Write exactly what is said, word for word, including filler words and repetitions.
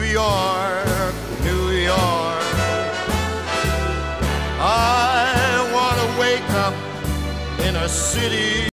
York, New York. I want to wake up in a city